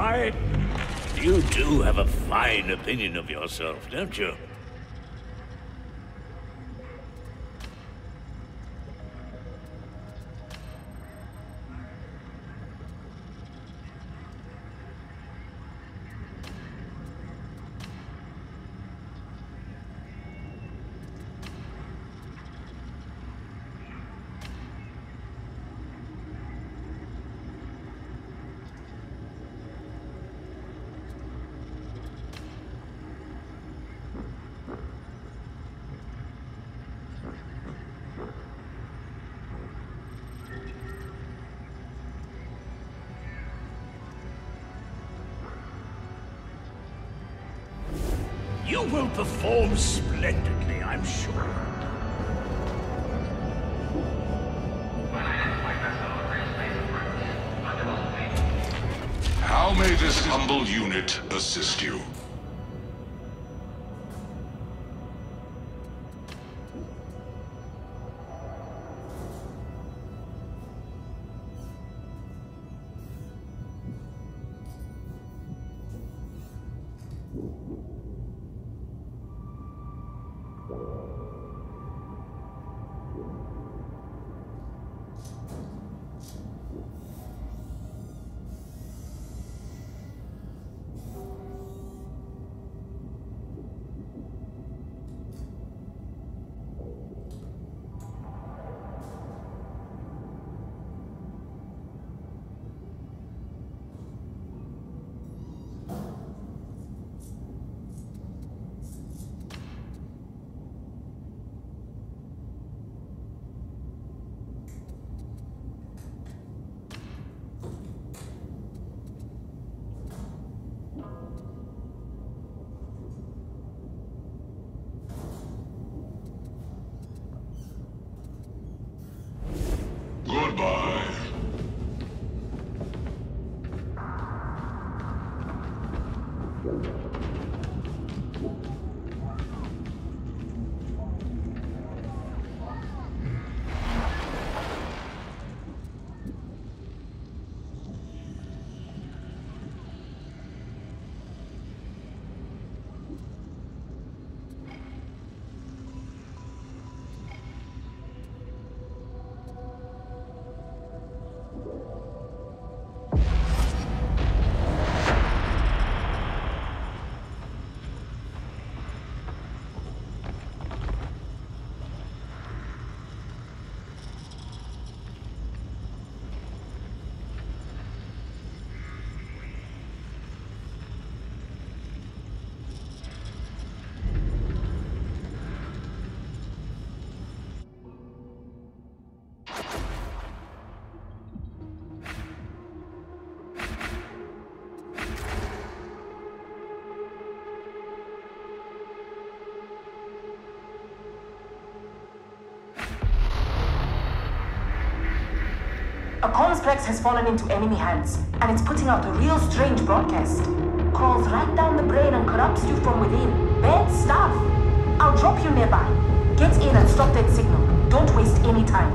You do have a fine opinion of yourself, don't you? You will perform splendidly, I'm sure. How may this humble unit assist you? Goodbye. A comms has fallen into enemy hands, and it's putting out a real strange broadcast. Crawls right down the brain and corrupts you from within. Bad stuff. I'll drop you nearby. Get in and stop that signal. Don't waste any time.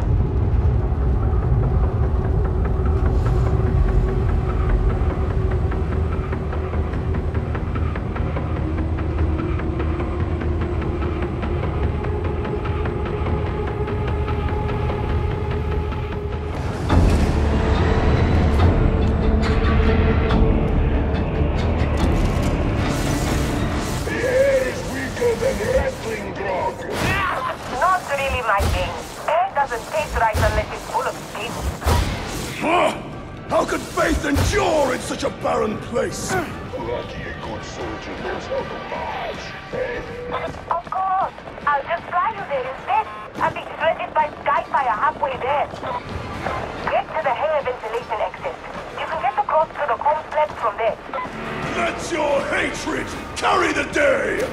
How could faith endure in such a barren place? Lucky a good soldier knows how to march, eh? Of course. I'll just fly you there instead. I'll be shredded by Skyfire halfway there. Get to the hangar ventilation exit. You can get across to the complex from there. Let your hatred carry the day!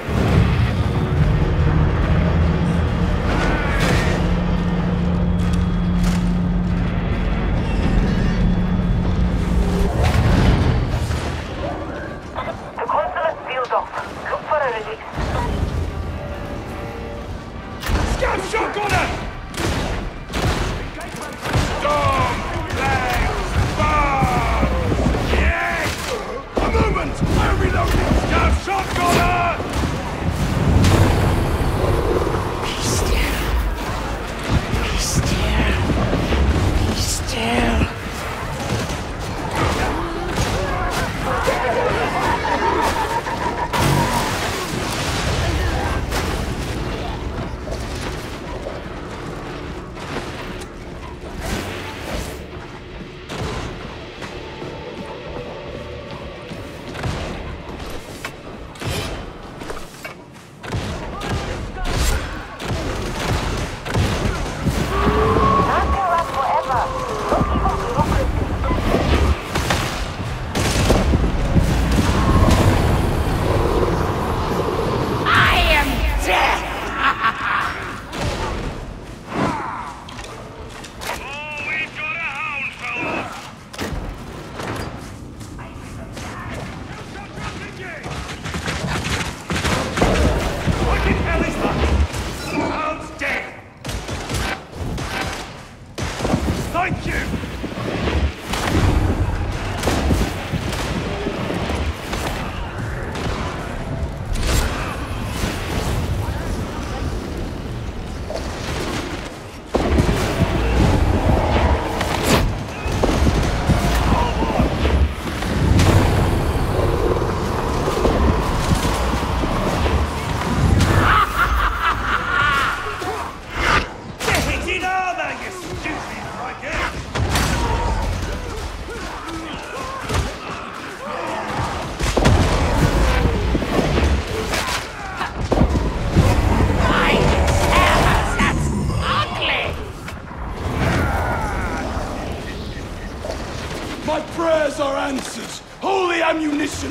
answers! Holy ammunition!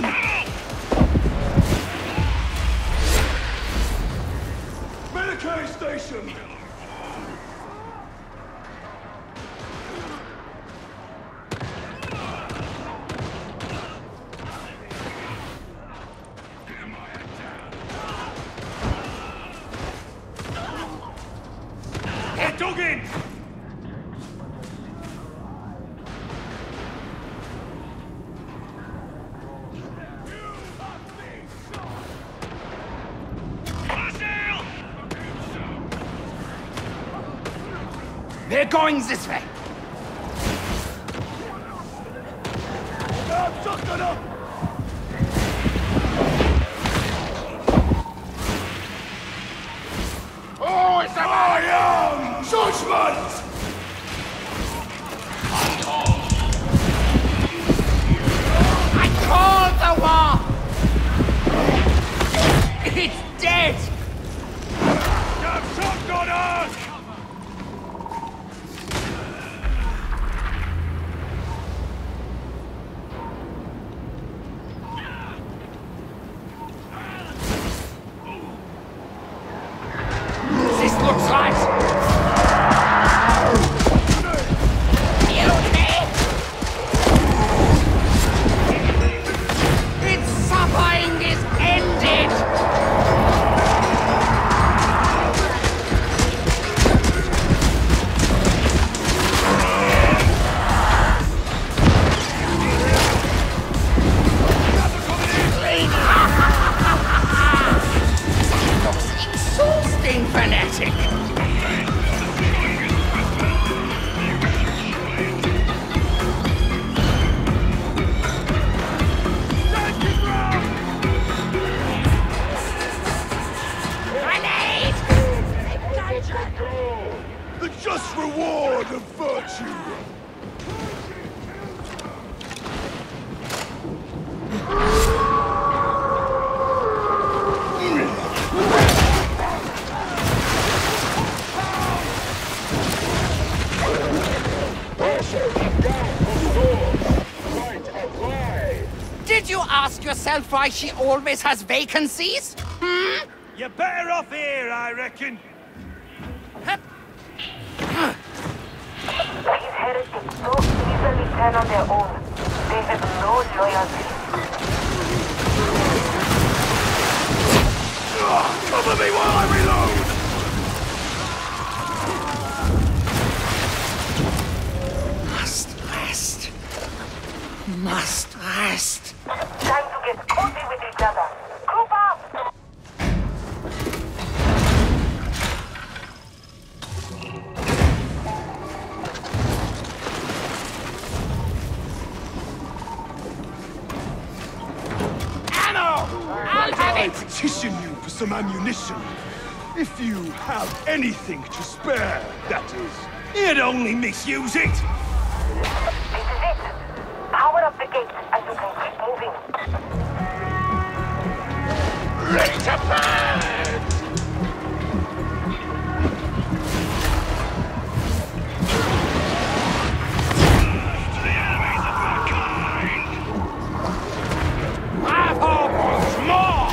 Military station! Get dug in! They're going this way. Shotgun up! Oh, it's a I am Judgment! I called the war! It's dead! Damn shotgunners! This looks right! You okay? Its suffering is ended! Exhausting, fanatic! Grenade! The just reward of virtue! Did you ask yourself why she always has vacancies? Hmm? You're better off here, I reckon. These heretics so easily turn on their own. They have no loyalty. Cover me while I reload! Must rest. Must rest. Time to get cozy with each other. Group up! Ammo! I'll have I it! petition you for some ammunition. If you have anything to spare, that is. You'd only misuse it. This is it. Power up the gate and you can keep moving. ready to burn! Bravo wants more!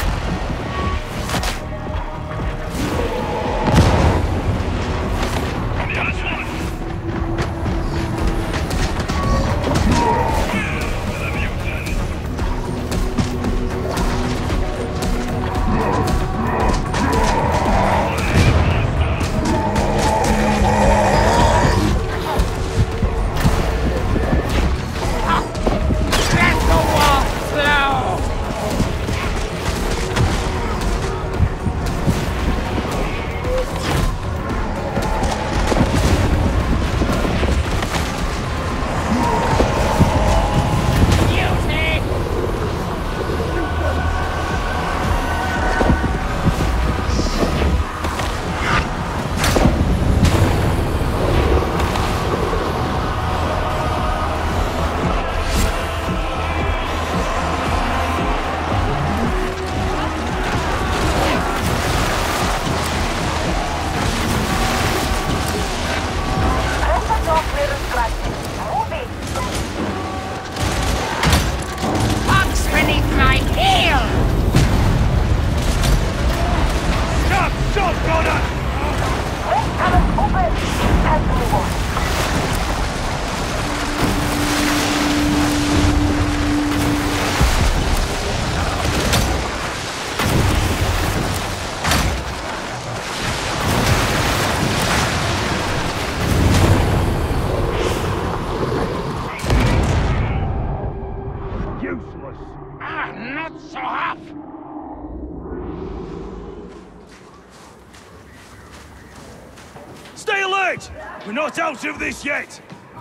ahead! We're not out of this yet!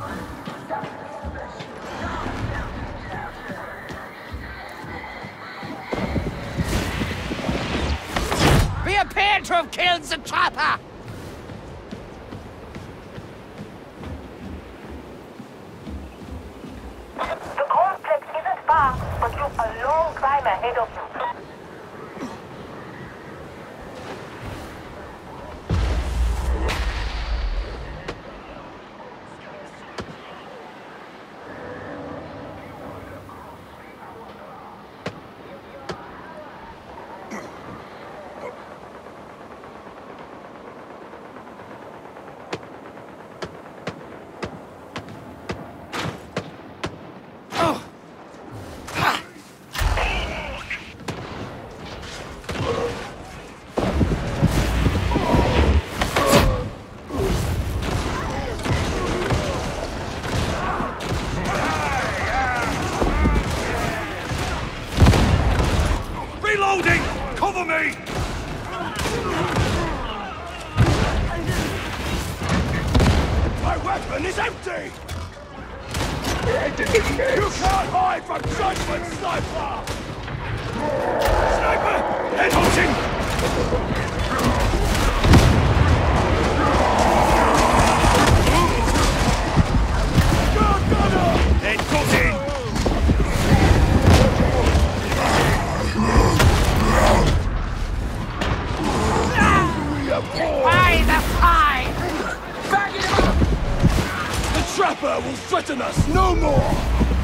We appear to have killed the trapper! The complex isn't far, but you've a long climb ahead of you. Reloading! Cover me! My weapon is empty! You can't hide from judgment, sniper! Sniper! Head hunting! Head cutting! By the fine! The trapper will threaten us no more!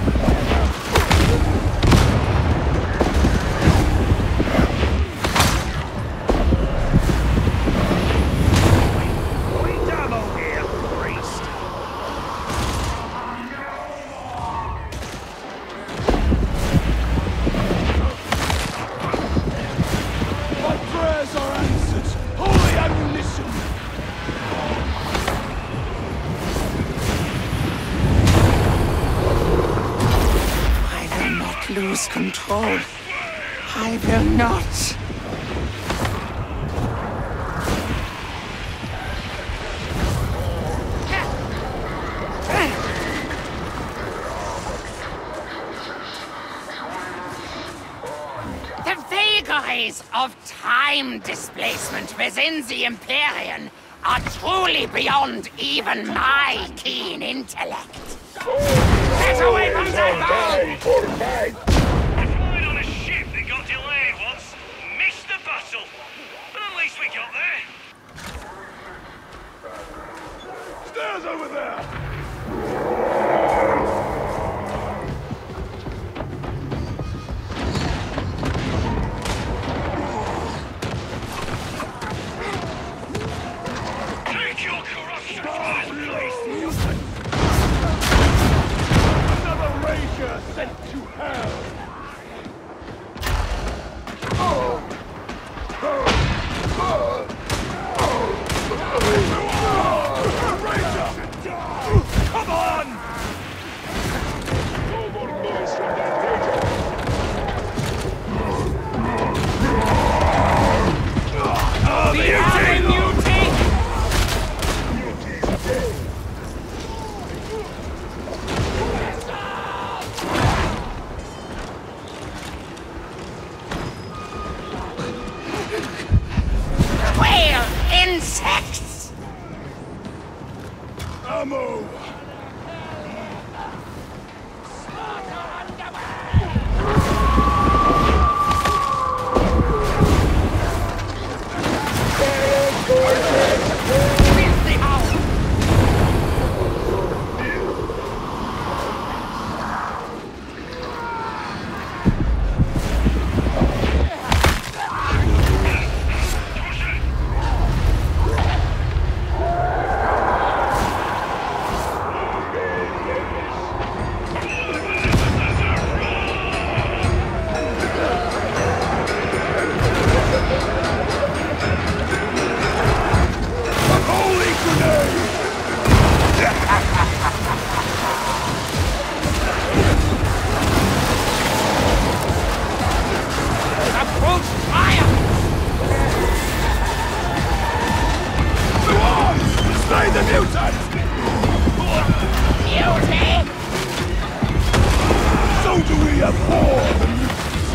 We demo here, priest! My prayers are answered! Holy ammunition! I will not lose control. I will not. The vagaries of time displacement within the Empyrean are truly beyond even my keen intellect. Get away from that boat! I flying on a ship that got delayed once. Missed the battle. But at least we got there. Stairs over there! Take your corruption to this place. Another rager sent to hell! Come on! No more noise from that ranger. Oh, the Beauty's dead. Quail insects! Ammo! Filthy howl! the mutant! Beauty! So do we abhor the mutant!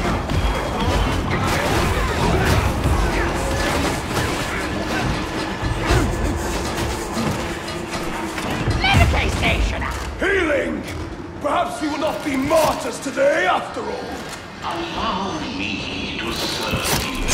Medicaid stationer! Healing! Perhaps we will not be martyrs today, after all! Allow me to serve you.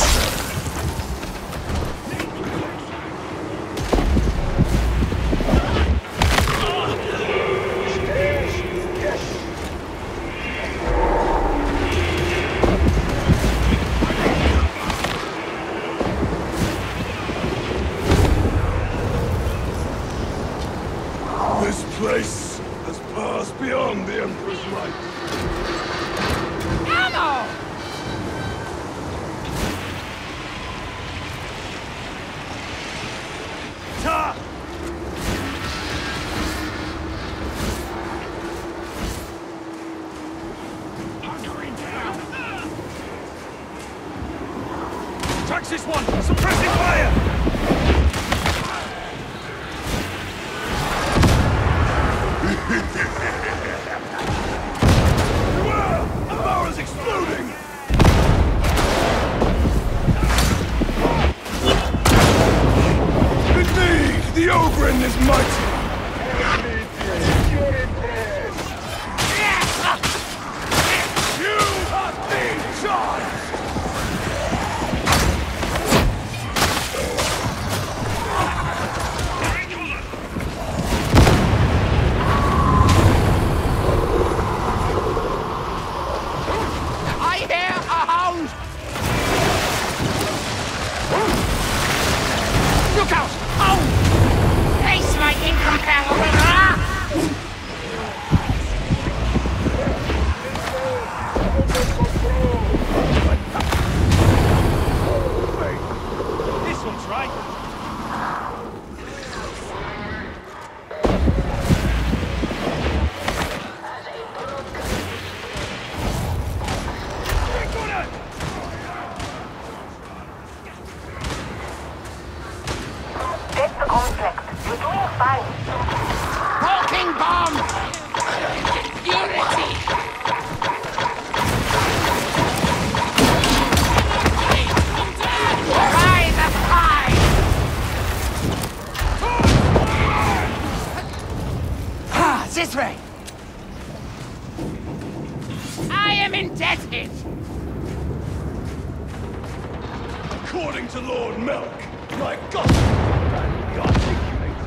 This place has passed beyond the Emperor's light. Ammo! Ta! Taxis 1! Suppressing fire! Beware! The barrel's exploding! Indeed, the Ogren is mighty! You have been charged! I hear a hound! Look out! Hound! Face my incomparable wrath! This one's right. That's the complex. You're doing fine. Hawking bomb! Unity! By the fire! Ah, this way! I am indebted! According to Lord Melk, my gospel can be articulated.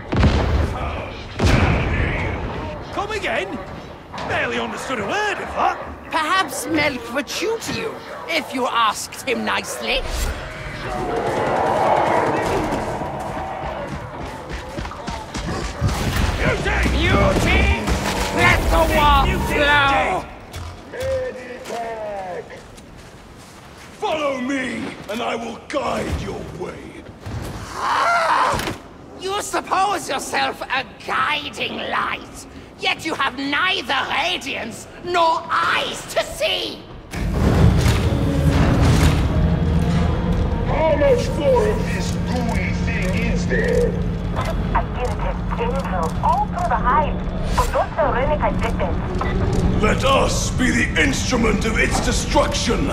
Come again? Barely understood a word of that. Perhaps Melk would shoot you, if you asked him nicely. Beauty! Let the war flow! Follow me, and I will guide your way. You suppose yourself a guiding light, yet you have neither radiance nor eyes to see! How much more of this gooey thing is there? I get it has tendrils all through the hive, but those are relic infected. Let us be the instrument of its destruction.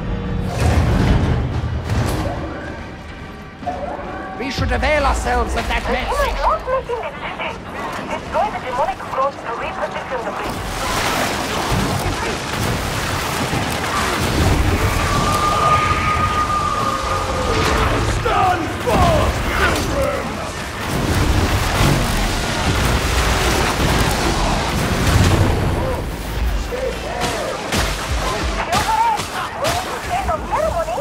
We should avail ourselves of that The team is message. not making this city. Destroy the demonic growth to reposition the bridge. Stand fast, pilgrims! End of ceremony.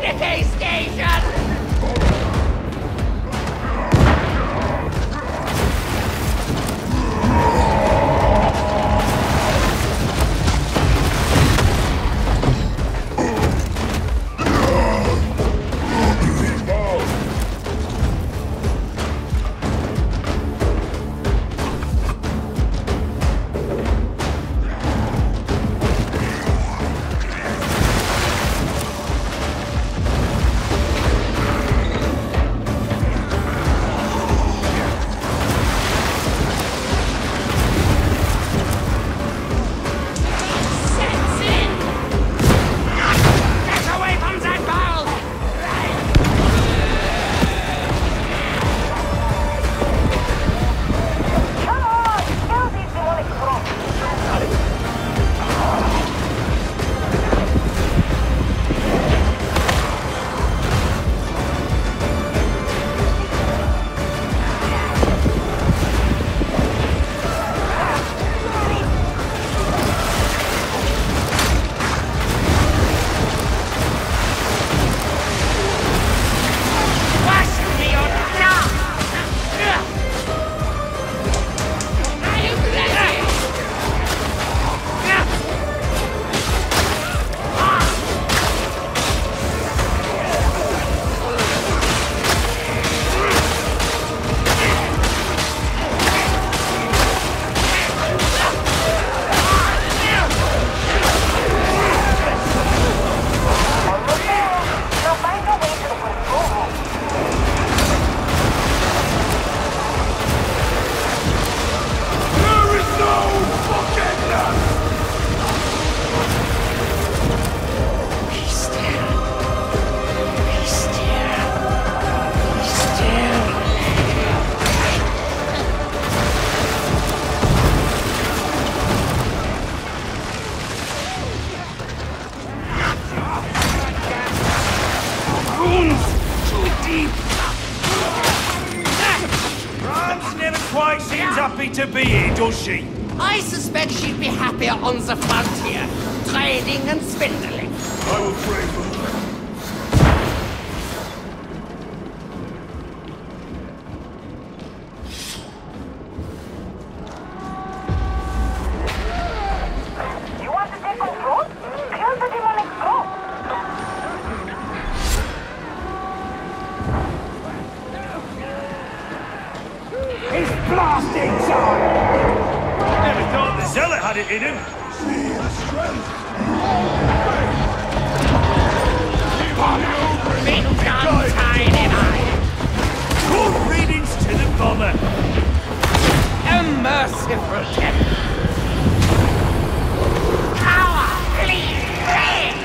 communique station! To be here, does she? I suspect she'd be happier on the frontier, trading and swindling. I will pray for her. You want to take control? Kill the demonic scroll. He's blasting time! Never thought the zealot had it in him. See the strength. Big gun tiny eye. Good riddance to the bomber. A merciful death. Power, please, pray.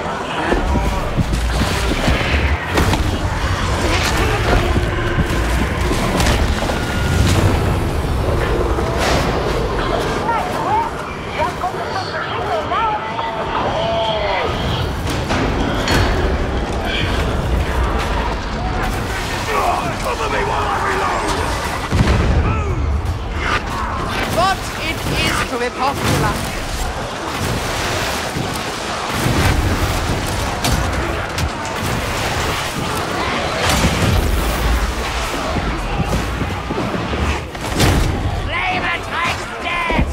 Cover me while I reload! But it is to be popular. Flavor Tyke's dead!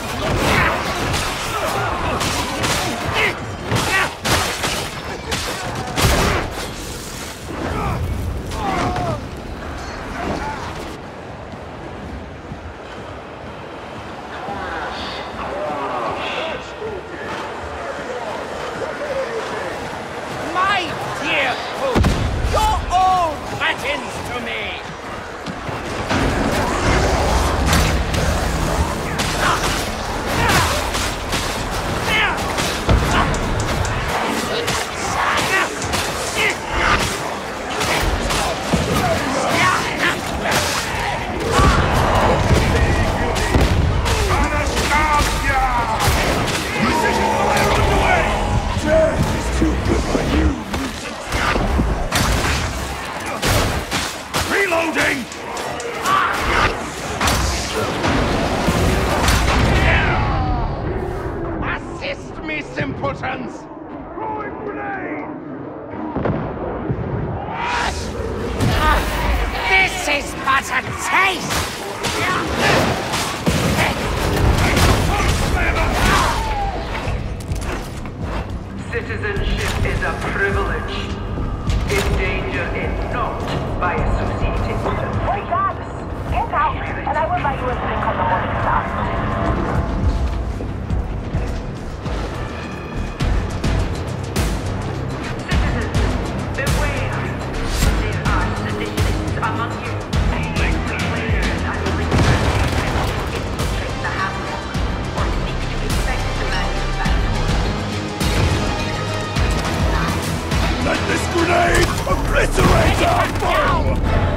My dear fool, you're all cretins to me! Death is too good for you! Reloading! Assist me, simpletons! Throwing grenade! is but a taste! Citizenship is a privilege. Endanger it not by associating with a free. Regardless, get out, and I will buy you a drink on the morning star. Citizens, beware. There are seditionists among you. The players and listeners infiltrate the Hamlock. What seeks to infect the magic battle. Let this grenade obliterate our foe!